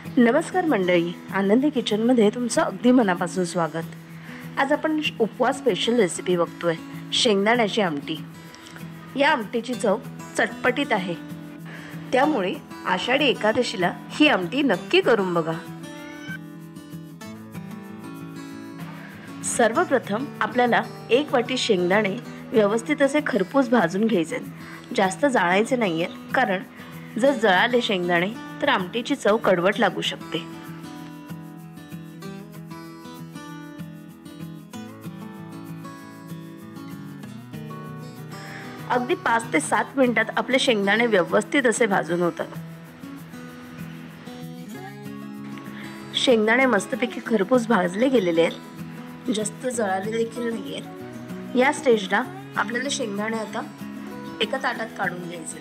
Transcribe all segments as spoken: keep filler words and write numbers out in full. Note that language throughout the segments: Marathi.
नमस्कार मंडळी, आनंदी किचनमध्ये तुमचं अगदी मनापासून स्वागत. आज आपण उपवास स्पेशल रेसिपी बघतोय, शेंगदाण्याची आमटी. या आमटीची चव चटपटीत आहे, त्यामुळे आषाढी एकादशीला ही आमटी नक्की करून बघा. सर्वप्रथम आपल्याला एक वाटी शेंगदाणे व्यवस्थित असे खरपूस भाजून घ्यायचे. जास्त जाळायचे नाहीये, कारण जर जळाले शेंगदाणे तर आमटीची चव कडवट लागू शकते. अगदी पाच ते सात मिनिटात आपले शेंगदाणे व्यवस्थित असे भाजून होतात. शेंगदाणे मस्तपैकी खरपूस भाजले गेलेले आहेत, जास्त जळाले देखील नाहीयेत. या स्टेजला आपल्याला शेंगदाणे आता एका ताटात काढून घ्यायचे.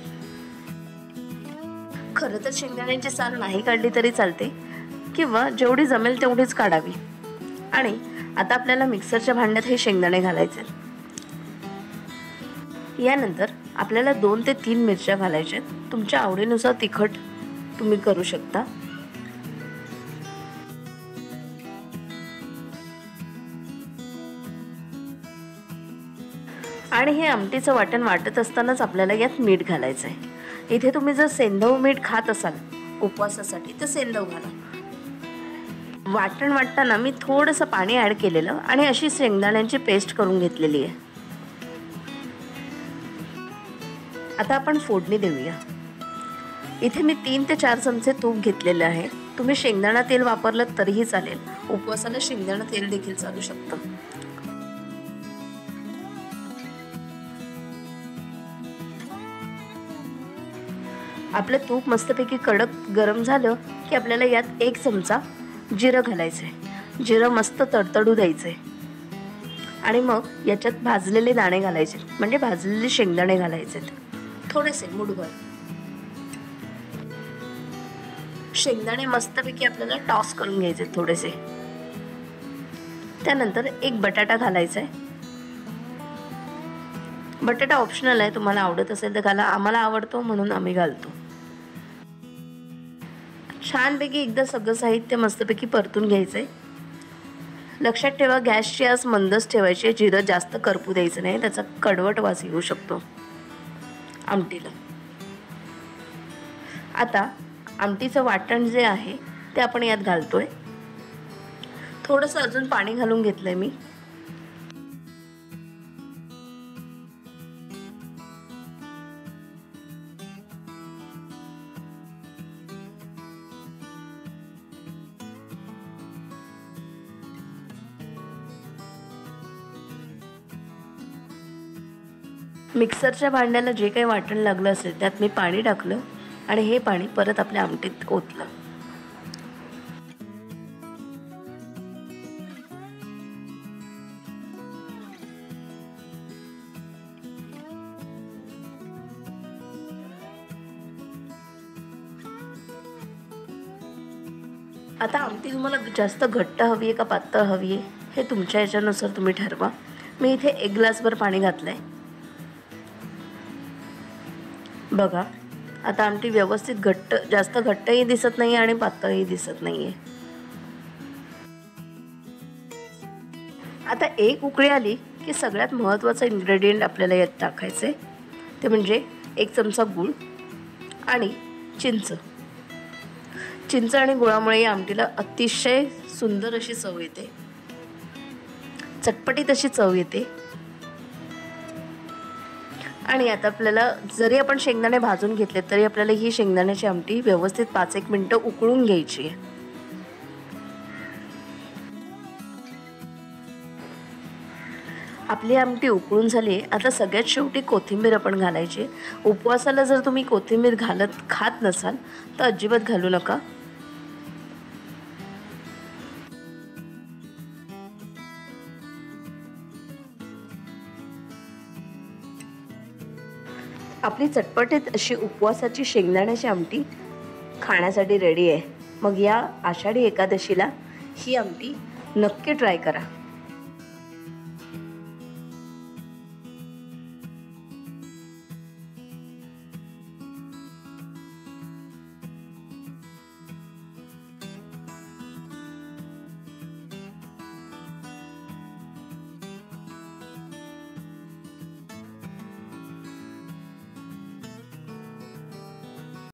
खरं तर शेंगदाण्यांची साल नाही काढली तरी चालते, किंवा जेवढी जमेल तेवढीच काढावी. आणि आता आपल्याला मिक्सरच्या भांड्यात हे शेंगदाणे घालायचे. यानंतर आपल्याला दोन ते तीन मिरच्या घालायच्या. तुमच्या आवडीनुसार तिखट तुम्ही करू शकता. आणि हे आमटीचं वाटण वाटत असतानाच आपल्याला यात मीठ घालायचं आहे. इथे तुम्ही जर सेंधव मीठ खात असाल उपवासासाठी तर सेंधव घाला. वाटण वाटताना मी थोडंसं पाणी ॲड केलेलं आणि अशी शेंगदाण्यांची पेस्ट करून घेतलेली आहे. आता आपण फोडणी देऊया. इथे मी तीन ते चार चमचे तूप घेतलेले आहे. तुम्ही शेंगदाणा तेल वापरलं तरीही चालेल, उपवासाला शेंगदाणा तेल देखील चालू शकतं. आपलं तूप मस्तपैकी कडक गरम झालं की आपल्याला यात एक चमचा जिरं घालायचंय. जिरं मस्त तडतडू द्यायचंय आणि मग याच्यात भाजलेले दाणे घालायचे, म्हणजे भाजलेले शेंगदाणे घालायचे थोडेसे, मुठभर. शेंगदाणे मस्तपैकी आपल्याला टॉस करून घ्यायचे थोडेसे. त्यानंतर एक बटाटा घालायचा आहे. बटाटा ऑप्शनल आहे, तुम्हाला आवडत असेल तर घाला. आम्हाला आवडतो म्हणून आम्ही घालतो. छानपैकी एकदा सगळं साहित्य मस्तपैकी परतून घ्यायचंय. लक्षात ठेवा, गॅसची आस मंदच ठेवायची. जिरं जास्त करपू द्यायचं नाही, त्याचा कडवट वास येऊ शकतो आमटीला. आता आमटीचं वाटण जे आहे ते आपण यात घालतोय. थोडंसं अजून पाणी घालून घेतलंय मी. मिक्सरच्या भांड्याला जे काही वाटण लागलं असेल त्यात मी पाणी टाकलं आणि हे पाणी परत आपल्या आमटीत ओतलं. आता आमटी तुम्हाला जास्त घट्ट हवी आहे का पातळ हवी आहे हे तुमच्या याच्यानुसार तुम्ही ठरवा. मी इथे एक ग्लासभर पाणी घातलंय. बघा, आता आमटी व्यवस्थित घट्ट, जास्त घट्टही दिसत नाही आणि पातळही दिसत नाहीये. आता एक उकळी आली की सगळ्यात महत्त्वाचं इन्ग्रेडियंट आपल्याला यात टाकायचे, ते म्हणजे एक चमचा गूळ आणि चिंच. चिंच आणि गुळामुळे या आमटीला अतिशय सुंदर अशी चव येते, चटपटीत अशी चव येते. आणि आता आपल्याला, जरी आपण शेंगदाणे भाजून घेतले तरी आपल्याला ही शेंगदाण्याची आमटी व्यवस्थित पाच एक मिनिटं उकळून घ्यायची आहे. आपली आमटी उकळून झाली. आता सगळ्यात शेवटी कोथिंबीर आपण घालायची. उपवासाला जर तुम्ही कोथिंबीर घालत खात नसाल तर अजिबात घालू नका. आपली चटपटीत अशी उपवासाची शेंगदाण्याची आमटी खाण्यासाठी रेडी आहे. मग या आषाढी एकादशीला ही आमटी नक्की ट्राय करा.